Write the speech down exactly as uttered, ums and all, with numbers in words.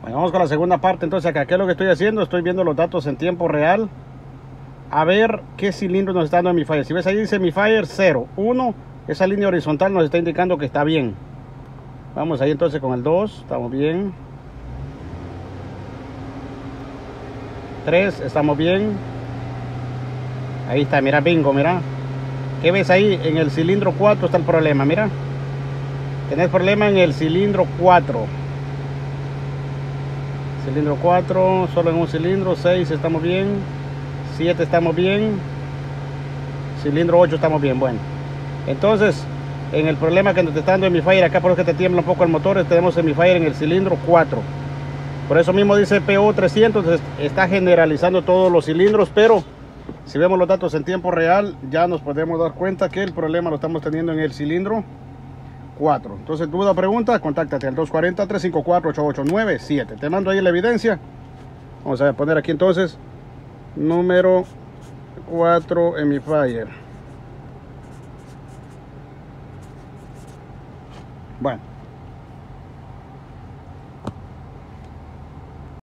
Bueno, vamos con la segunda parte. Entonces acá, ¿qué es lo que estoy haciendo? Estoy viendo los datos en tiempo real. A ver qué cilindro nos está dando mi fire. Si ves ahí dice mi fire cero, uno. Esa línea horizontal nos está indicando que está bien. Vamos ahí entonces con el dos. Estamos bien. tres, estamos bien. Ahí está, mira, bingo, mira. ¿Qué ves ahí? En el cilindro cuatro está el problema, mira. Tenés problema en el cilindro cuatro. Cilindro cuatro, solo en un cilindro. Seis, estamos bien. Siete, estamos bien. Cilindro ocho, estamos bien. Bueno, entonces, en el problema que nos está dando en mi fire, acá por eso que te tiembla un poco el motor, tenemos en mi fire en el cilindro cuatro. Por eso mismo dice P O trescientos, está generalizando todos los cilindros, pero si vemos los datos en tiempo real, ya nos podemos dar cuenta que el problema lo estamos teniendo en el cilindro cuatro. Entonces, duda o pregunta, contáctate al dos cuatro cero, tres cinco cuatro, ocho ocho nueve siete. Te mando ahí la evidencia. Vamos a poner aquí entonces número cuatro en mi fire. Bueno.